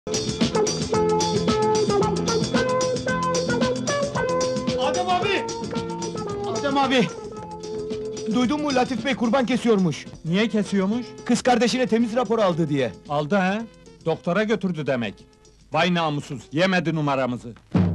Adem abi! Adem abi! Duydun mu Latif Bey kurban kesiyormuş. Niye kesiyormuş? Kız kardeşine temiz rapor aldı diye. Aldı he? Doktora götürdü demek. Vay namussuz, yemedi numaramızı.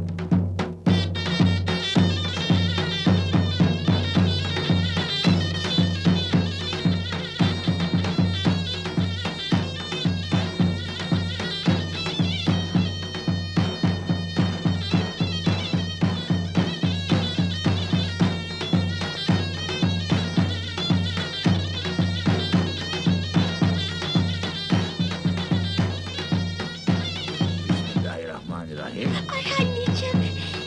Bismillahirrahmanirrahim. Ay anneciğim!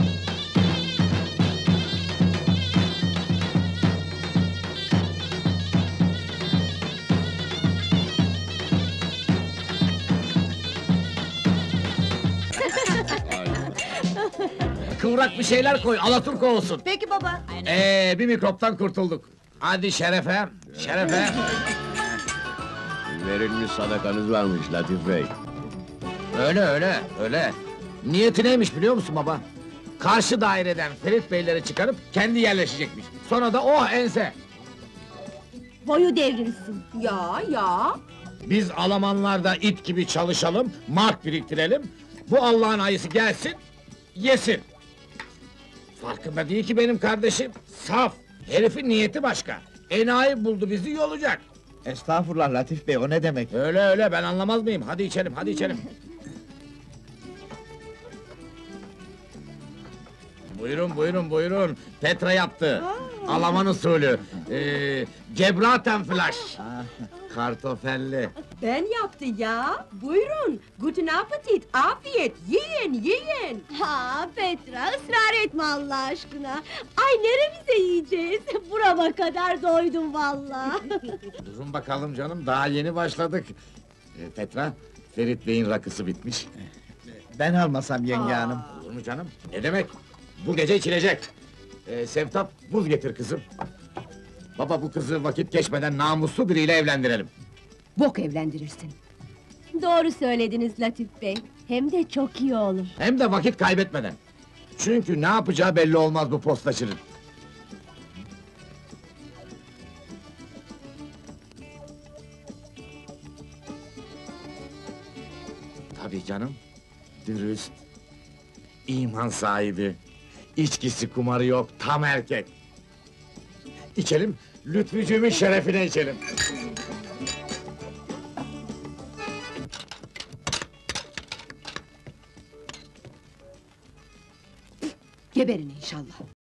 Kıvrak bir şeyler koy, alaturka olsun. Peki baba. Bir mikroptan kurtulduk. Hadi şerefe, şerefe. Verilmiş sadakanız varmış Latif Bey. Öyle. Niyeti neymiş biliyor musun baba? Karşı daireden Ferit Beyleri çıkarıp kendi yerleşecekmiş. Sonra da oh ense! Boyu devrilsin. Ya. Biz Almanlarda it gibi çalışalım, mark biriktirelim. Bu Allah'ın ayısı gelsin, yesin. Farkında değil ki benim kardeşim. Saf, herifin niyeti başka. Enayi buldu bizi yolacak. Estağfurullah Latif Bey, o ne demek? Öyle, ben anlamaz mıyım? Hadi içelim. Buyurun. Petra yaptı. Alman usulü. Gebraten flash. Kartofelli. Ben yaptı ya. Buyurun. Guten Appetit. Afiyet. Yiyin. Ha Petra, ısrar etme Allah aşkına. Ay neremize yiyeceğiz? Burama kadar doydum vallahi. Durun bakalım canım, daha yeni başladık. Petra, Ferit Bey'in rakısı bitmiş. Ben almasam yenge hanım. Olur mu canım? Ne demek? Bu gece içilecek. Sevtap, buz getir kızım. Baba, bu kızı vakit geçmeden namuslu biriyle evlendirelim. Bok evlendirirsin. Doğru söylediniz Latif Bey. Hem de çok iyi olur. Hem de vakit kaybetmeden. Çünkü ne yapacağı belli olmaz bu postacının. Tabii canım. Dürüst. İman sahibi. İçkisi kumarı yok, tam erkek. İçelim, Lütfücüğümün şerefine içelim. Geberin inşallah.